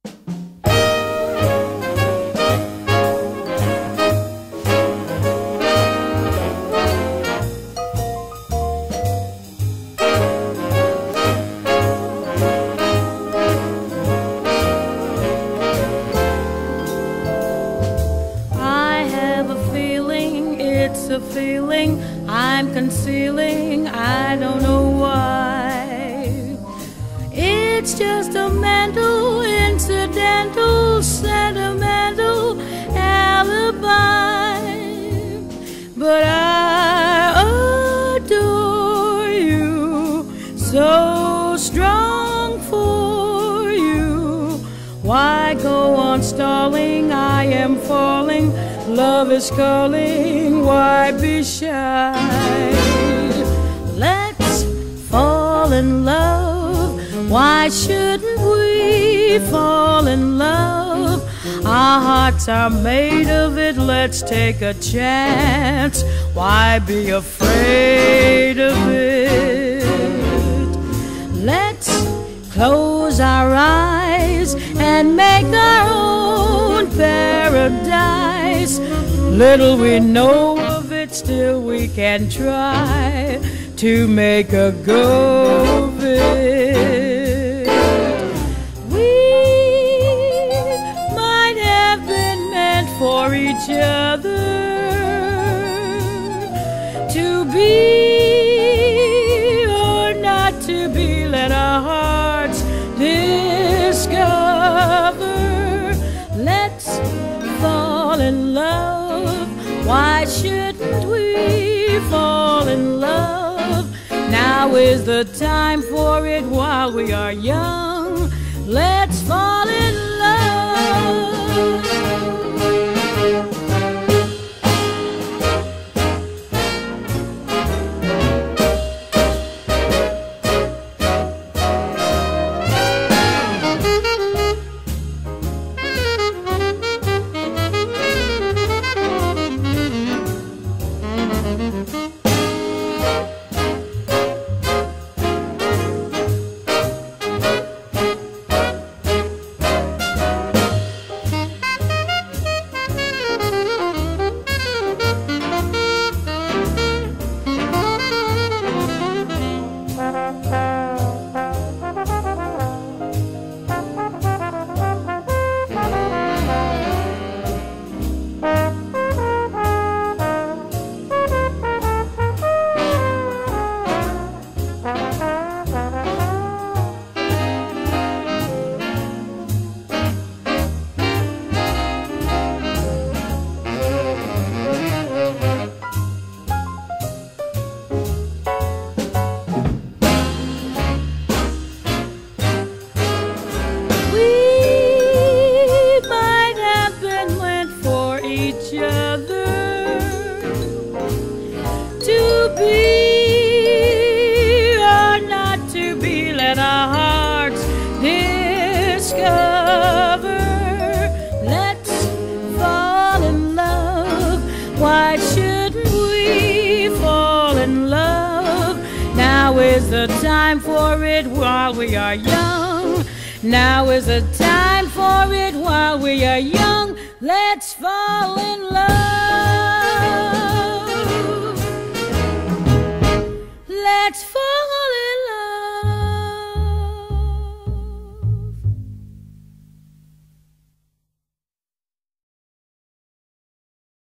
It's a feeling I'm concealing, I don't know why. It's just a mental, incidental, sentimental alibi. But I adore you, so strong for you. Why go on stalling? I am falling. Love is calling, why be shy? Let's fall in love. Why shouldn't we fall in love? Our hearts are made of it, let's take a chance. Why be afraid of it? Let's close our eyes and make our own paradise. Little we know of it, still we can try to make a go of it. We might have been meant for each other, to be or not to be, let our hearts discover. Let's fall in love. Why shouldn't we fall in love? Now is the time for it while we are young. Let's fall in love. To be or not to be, let our hearts discover. Let's fall in love. Why shouldn't we fall in love? Now is the time for it while we are young. Now is the time for it while we are young. Let's fall in love.